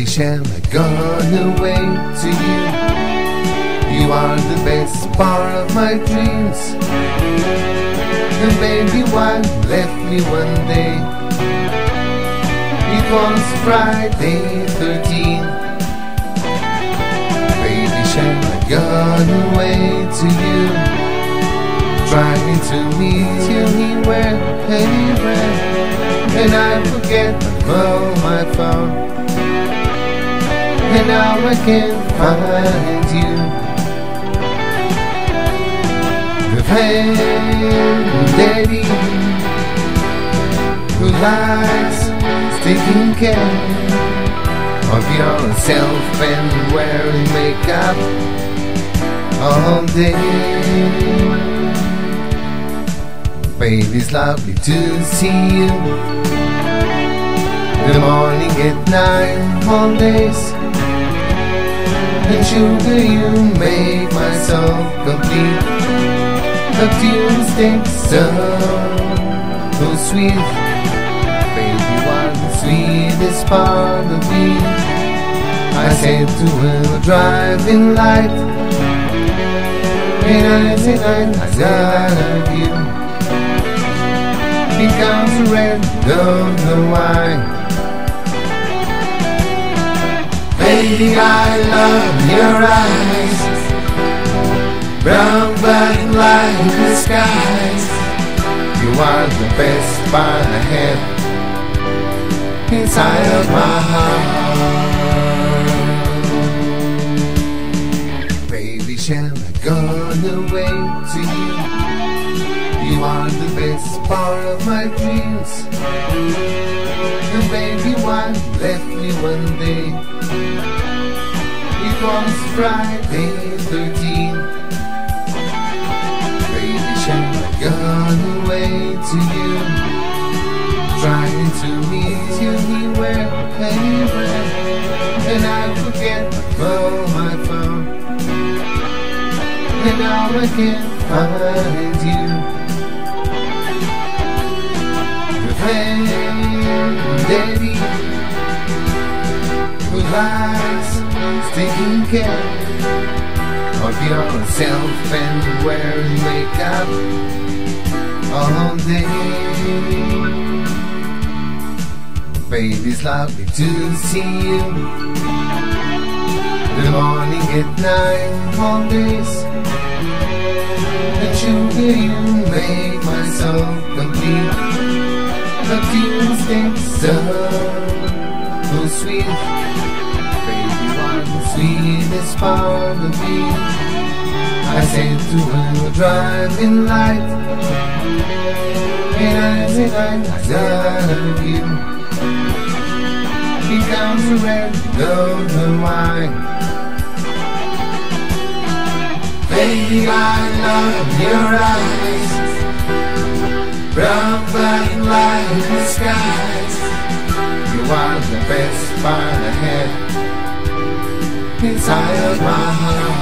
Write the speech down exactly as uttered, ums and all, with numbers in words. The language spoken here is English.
shall I gone away to you? You are the best part of my dreams. And baby, why left me one day? It was Friday thirteen. Baby, shall I gone away to you? Trying to meet you anywhere, anywhere, and I forget to call my phone, and now I can't find you. The lady who likes taking care of yourself and wearing makeup all day. Baby, it's lovely to see you in the morning, at night, all days. And sugar, you make my soul complete. A Tuesday, so, so sweet. Baby, what the sweetest part of me? I said to her, driving light, and I said, I love you. Becomes red, don't know why. Baby, I love your eyes, brown black like the skies. You are the best part I have inside of my heart. Baby, shall I gone away to you? You are the best part of my dreams. And baby, why left me one day? It was Friday thirteen. Baby, shall I gone away to you? Trying to meet you anywhere, anywhere, and I forget to call my phone, and now I can't find you. Lady who likes taking care of yourself and wearing makeup all day. Baby, it's lovely to see you in the morning, at night, all days. And sugar, you make my soul complete. A Tuesday, so, so sweet. Baby, what the sweetest part of me? I said to her, driving light, and I said, I love you. Becomes red, don't know why. Baby, I love your eyes, brown black like the skies. You are the best part I had inside of my heart.